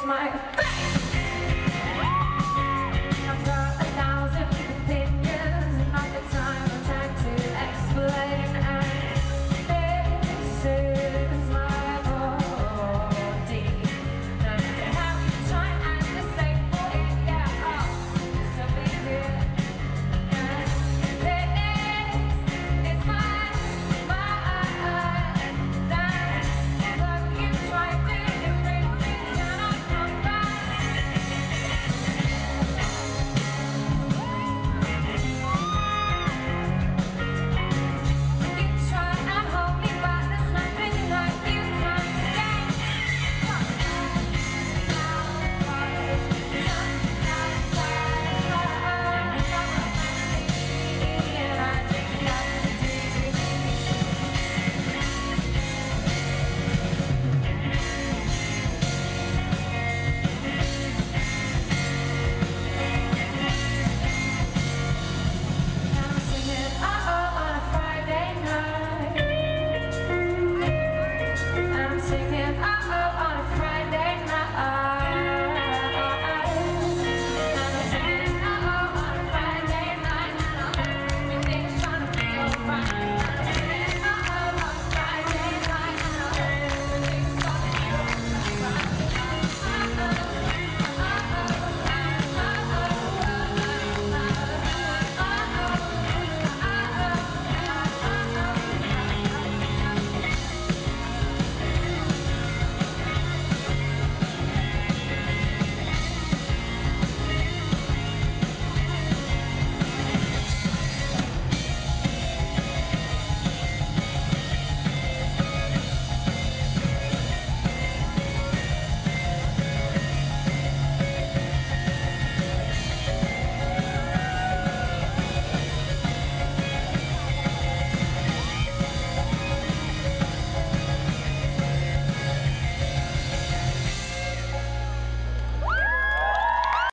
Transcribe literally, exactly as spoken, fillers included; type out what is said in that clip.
my face. I've got a thousand opinions and not the time or time to explain. And this is my body. No matter how you try and disable it, yeah, I'll still be here. And this is my mind. That love you try to erase me cannot come back. You try and hold me back, there's nothing like you can say. I'm singing oh on a Friday night. I'm singing oh